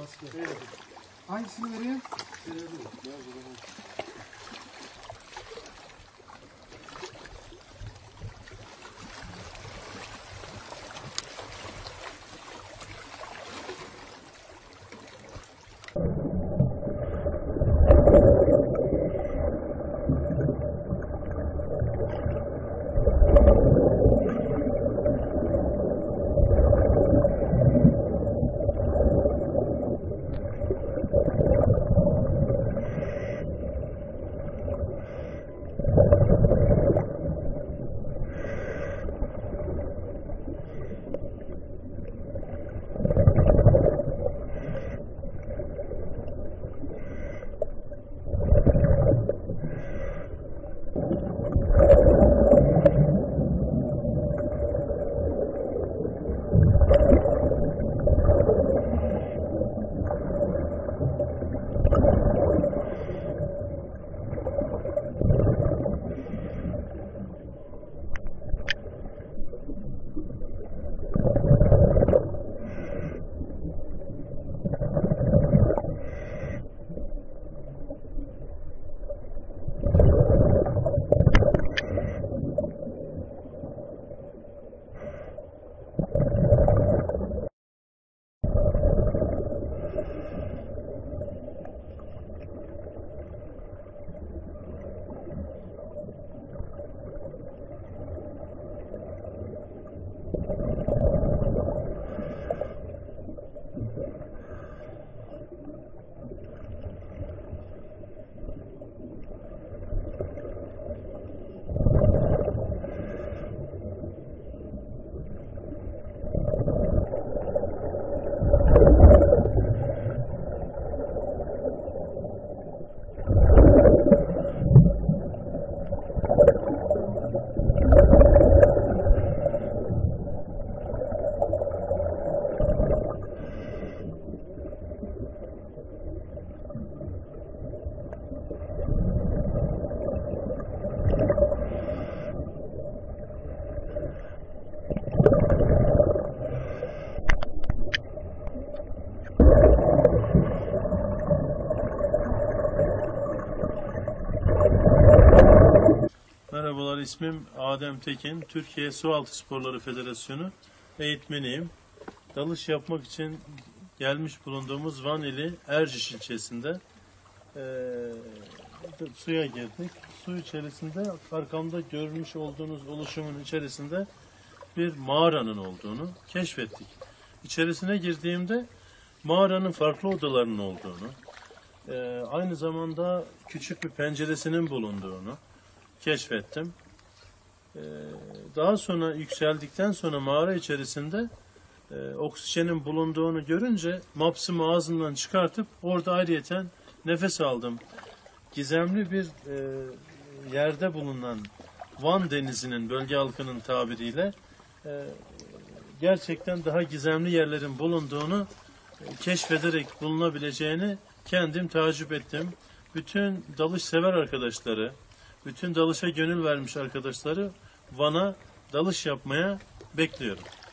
Maske. Hangisini vereyim? Merhabalar, ismim Adem Tekin. Türkiye Sualtı Sporları Federasyonu eğitmeniyim. Dalış yapmak için gelmiş bulunduğumuz Van ili Erciş ilçesinde suya girdik. Su içerisinde arkamda görmüş olduğunuz oluşumun içerisinde bir mağaranın olduğunu keşfettik. İçerisine girdiğimde mağaranın farklı odalarının olduğunu, aynı zamanda küçük bir penceresinin bulunduğunu keşfettim. Daha sonra yükseldikten sonra mağara içerisinde oksijenin bulunduğunu görünce mapsımı ağzımdan çıkartıp orada ayrıyeten nefes aldım. Gizemli bir yerde bulunan Van Denizi'nin, bölge halkının tabiriyle gerçekten daha gizemli yerlerin bulunduğunu keşfederek bulunabileceğini kendim tecrübe ettim. Bütün dalış sever arkadaşları, bütün dalışa gönül vermiş arkadaşları Van'a dalış yapmaya bekliyorum.